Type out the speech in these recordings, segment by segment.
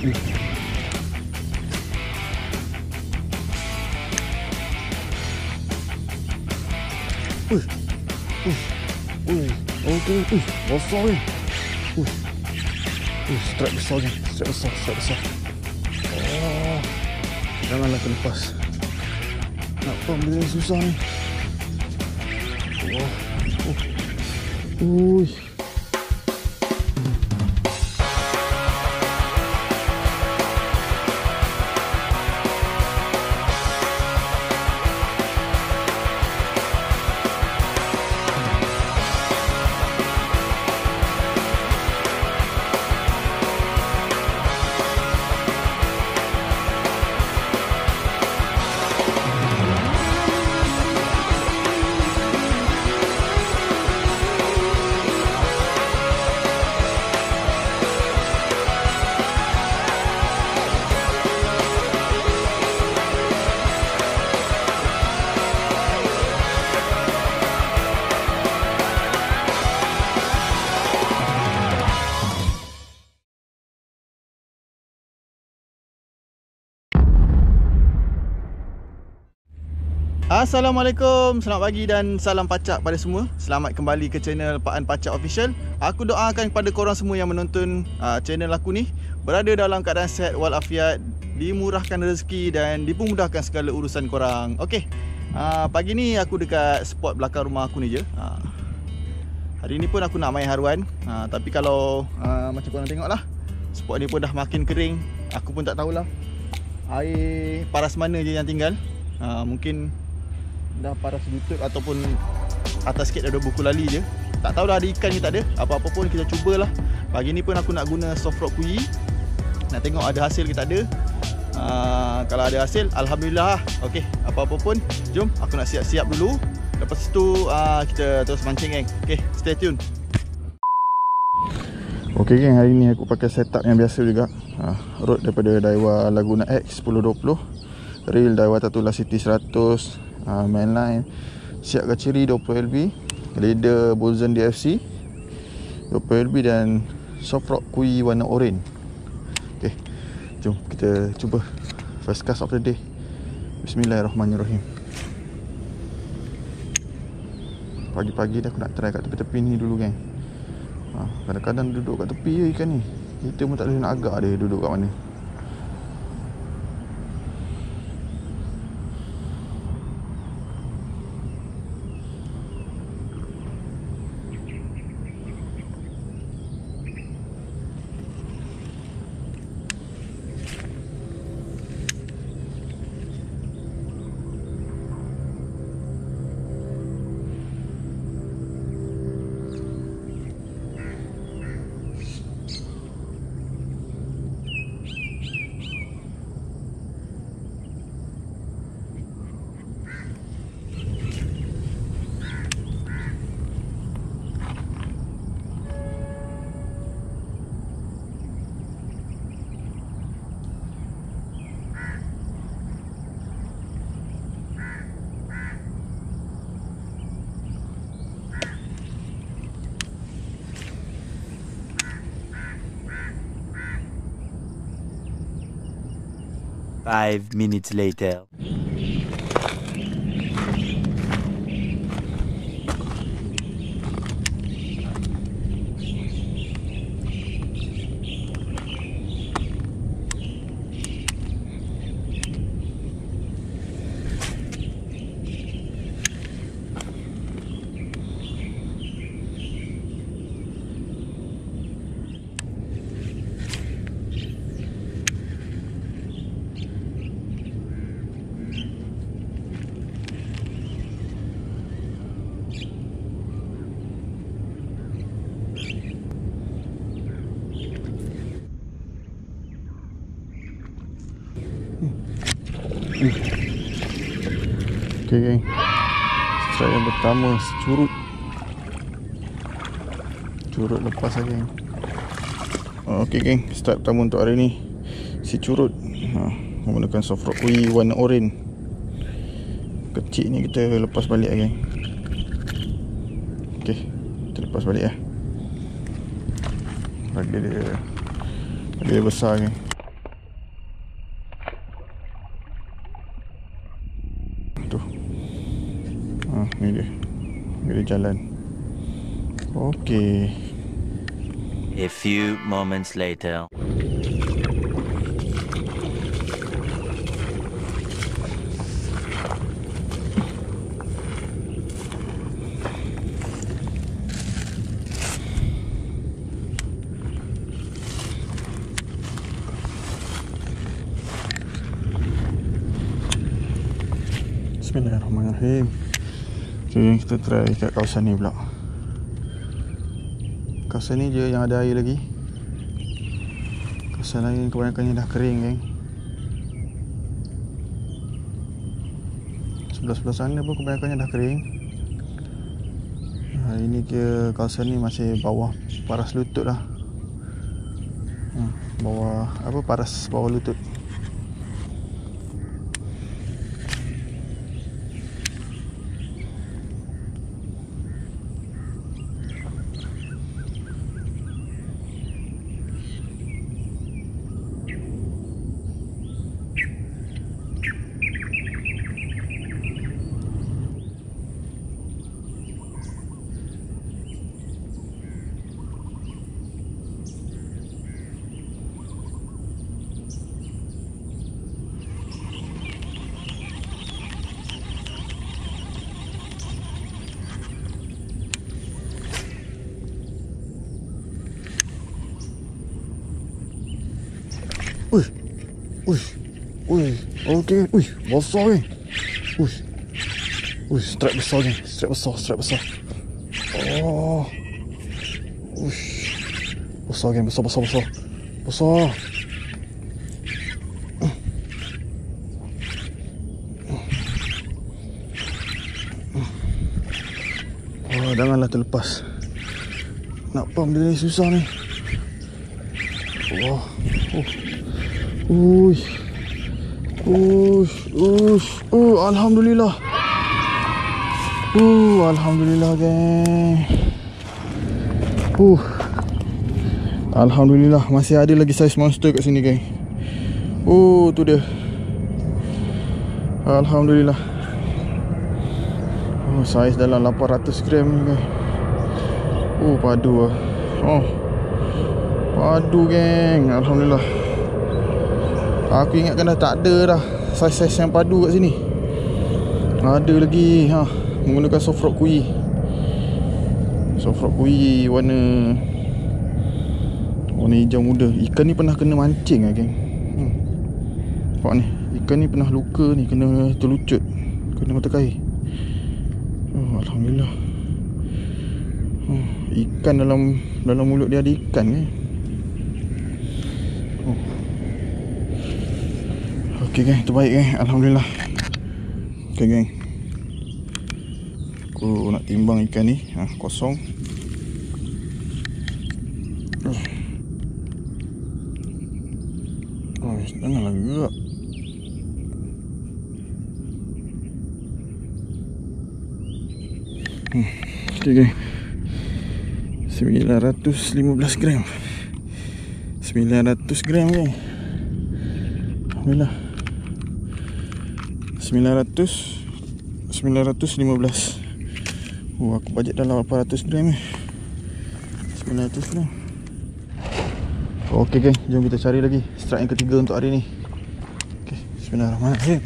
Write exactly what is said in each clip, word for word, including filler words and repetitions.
Uy. Uy. Uy. Okey. Uy. Besar ni. Uy. Uy. Strike besar ni. Strike besar. Strike besar. Oh. Janganlah terlepas. Nak pump dia susah ni. Oh. Oh. Uy. Assalamualaikum, selamat pagi dan salam pacak pada semua. Selamat kembali ke channel Pak An Pacak Official. Aku doakan kepada korang semua yang menonton uh, channel aku ni berada dalam keadaan sihat walafiat, dimurahkan rezeki dan dipermudahkan segala urusan korang. Okey, uh, pagi ni aku dekat spot belakang rumah aku ni je. uh, Hari ni pun aku nak main haruan, uh, tapi kalau uh, macam korang tengok lah, spot ni pun dah makin kering. Aku pun tak tahulah air paras mana je yang tinggal. uh, Mungkin dah paras lutut ataupun atas sikit dah ada buku lali je. Tak tahu dah ada ikan ke tak ada. Apa-apa pun kita cubalah. Pagi ni pun aku nak guna soft rock kuyi. Nak tengok ada hasil ke tak ada. uh, Kalau ada hasil, Alhamdulillah lah. Okey, apa-apa pun, jom aku nak siap-siap dulu. Lepas tu uh, kita terus mancing, geng. Okey, stay tune. Okey geng, hari ni aku pakai setup yang biasa juga. uh, Rod daripada Daiwa Laguna X sepuluh dua puluh, reel Daiwa Tatula City seratus, uh, mainline siap kaciri dua puluh L B, leader Bolzen D F C dua puluh L B dan soft rock kui warna oren. Okey, jom kita cuba first cast of the day. Bismillahirrahmanirrahim. Pagi-pagi dah aku nak try kat tepi-tepi ni dulu, geng. ha, Kadang-kadang duduk kat tepi je ikan ni. Kita pun tak boleh nak agak dia duduk kat mana. Five minutes later. Okey geng, strike yang pertama securut. Curut lepas lah geng. Okey geng, start pertama untuk hari ni si curut. ha, Menggunakan soft rock kui warna oren. Kecil ni kita lepas balik lah geng. Okey, kita lepas balik lah. Lagi dia Lagi dia besar geng. Ni dia. Dia jalan. Okey. A few moments later. Bismillahirrahmanirrahim. Okay, kita try kat kawasan ni pula. Kawasan ni je yang ada air lagi. Kawasan lain kebanyakannya dah kering, geng. Sebelah-sebelah sana pun kebanyakannya dah kering. Ha, ini ke kawasan ni masih bawah paras lutut lah. Ha, bawah apa paras bawah lutut. Uish, uish, uish, okey, uish, besar ni, uish, uish, strike besar ni, strike besar, strike besar, oh, uish, besar ni, besar, besar, besar, besar, oh, janganlah terlepas, nak pump dia ni susah ni, oh, oh. Uish, uish, uish, uh, alhamdulillah, uh, alhamdulillah, geng, uh, alhamdulillah masih ada lagi saiz monster kat sini, geng. Oh, tu dia, alhamdulillah. Oh, saiz dalam lapan ratus gram ni, geng. Oh, padu lah. Oh, padu, geng, alhamdulillah. Aku ingatkan dah tak ada dah saiz-saiz yang padu kat sini. Ada lagi, ha, menggunakan soft rock kui. Soft rock kui warna warna hijau muda. Ikan ni pernah kena mancing lah, geng. Hmm. Nampak ni, ikan ni pernah luka ni, kena terlucut, kena mata kail. Oh, alhamdulillah. Oh, ikan dalam dalam mulut dia ada ikan ni. Oh. Okey, geng, terbaik, geng, alhamdulillah. Okey, geng, aku nak timbang ikan ni, ha, kosong. Oh, janganlah gerak. Hmm. Okey, geng, sembilan ratus lima belas gram, sembilan ratus gram, geng. Alhamdulillah. sembilan ratus sembilan ratus lima belas. Oh, aku bajet dalam lapan ratus gram ni. sembilan ratus gram. Okey, geng, jom kita cari lagi strike yang ketiga untuk hari ni. Okey, bismillahirrahmanirrahim.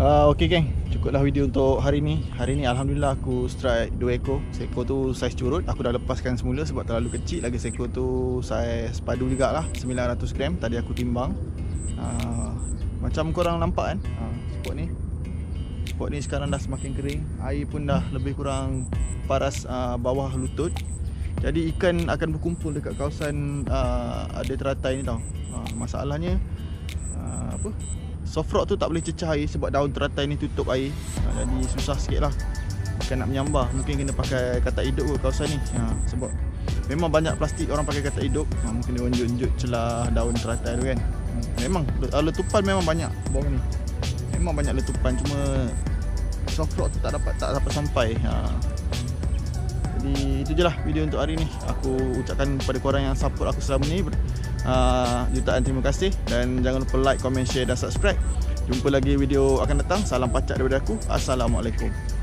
Uh, Okey geng, cukuplah video untuk hari ni. Hari ni Alhamdulillah aku strike dua ekor. Seekor tu saiz curut, aku dah lepaskan semula sebab terlalu kecil. Lagi seekor tu saiz padu juga lah, sembilan ratus gram. Tadi aku timbang. uh, Macam korang nampak kan, uh, spot ni Spot ni sekarang dah semakin kering. Air pun dah lebih kurang paras uh, bawah lutut. Jadi ikan akan berkumpul dekat kawasan uh, ada teratai ni tau. uh, Masalahnya uh, apa, soft rock tu tak boleh cecah air sebab daun teratai ni tutup air. ha, Jadi susah sikit lah ikan nak menyambah. Mungkin kena pakai katak hidup ke kawasan ni. ha, Sebab memang banyak plastik orang pakai katak hidup. ha, Mungkin dia unjuk-unjuk celah daun teratai tu kan. Memang letupan memang banyak bawah ni. Memang banyak letupan, cuma soft rock tu tak dapat tak dapat sampai. ha. Jadi itu je lah video untuk hari ni. Aku ucapkan kepada korang yang support aku selama ni Uh, jutaan terima kasih. Dan jangan lupa like, comment, share dan subscribe. Jumpa lagi video akan datang. Salam pacak daripada aku. Assalamualaikum.